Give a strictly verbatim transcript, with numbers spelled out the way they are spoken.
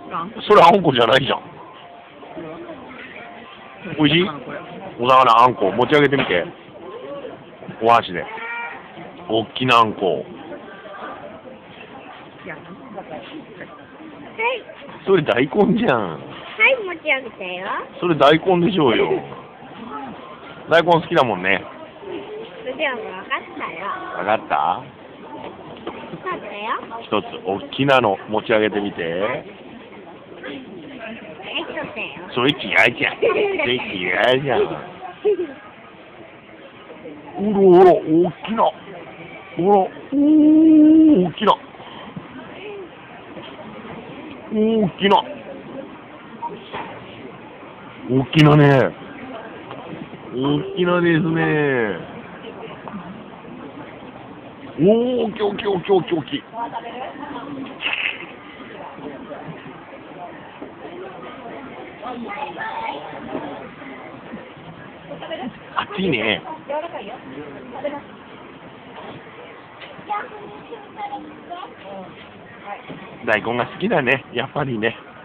それあんこじゃないじゃん。おいしい？お魚あんこ持ち上げてみて。お箸で。おっきなあんこ。 はい。 それ大根じゃん。 はい、持ち上げたよ。 それ大根でしょうよ。大根好きだもんね。 それでは分かったよ。 わかった？ 分かったよ。 一つ、おっきなの持ち上げてみて。 はい、取ったよ。 それ嫌いじゃん。それ嫌いじゃん。おろおろ、おっきな。おろ、おー、おっきな。大きな。大きなね。大きなですね。おお、きょうきょうきょうきょうき。熱いね。大根が好きだね、やっぱりね。